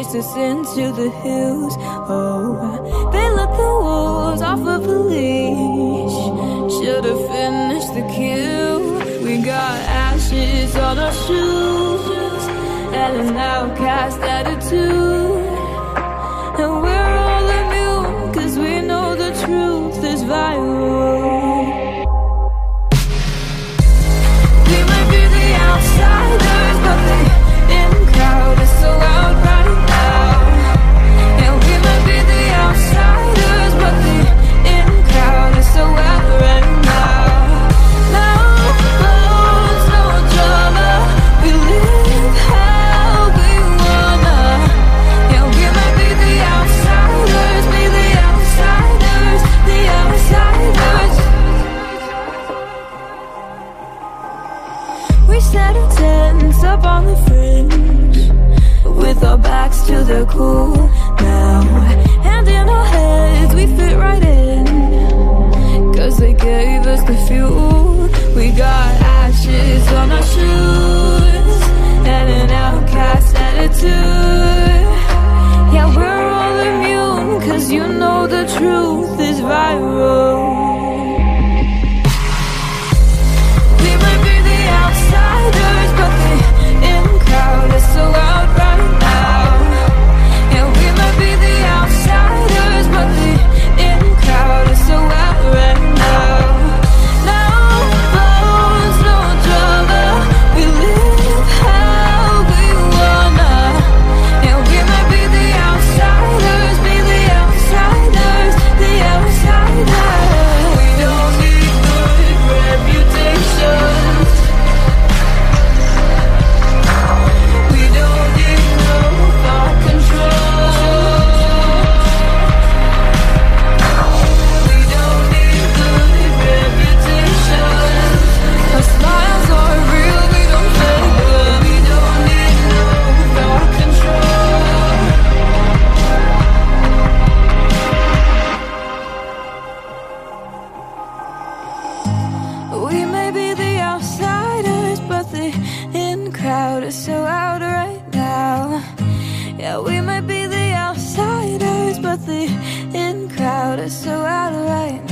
chased us into the hills. Oh, they let the wolves off of a leash. Should've finished the kill. We got ashes on our shoes and an outcast attitude, and we're all immune, 'cause we know the truth is viral. We might be the outsiders, but the in-crowd is so out right now. Yeah, we might be the outsiders, but the in-crowd is so out right now. No bones, no drama, we live how we wanna. Yeah, we might be the outsiders, be the outsiders, the outsiders. We set our tents up on the fringe, with our backs to the cool now. Hand in our heads, we fit right in, 'cause they gave us the fuel. We got ashes on our shoes and an outcast attitude. Yeah, we're all immune, 'cause you know the truth is viral. We might be the outsiders, but the in-crowd is so out right now. Yeah, we might be the outsiders, but the in-crowd is so out right now. No bones, no drama, we live how we wanna. Yeah, we might be the outsiders, be the outsiders, the outsiders. We don't need good reputations. We don't need no thought control. We don't need good reputations. Our smiles are real, we don't fake them. We don't need no thought control. We may be the outsiders, but the in-crowd is so out right now. Yeah, we might be the outsiders, but the in-crowd is so out right now.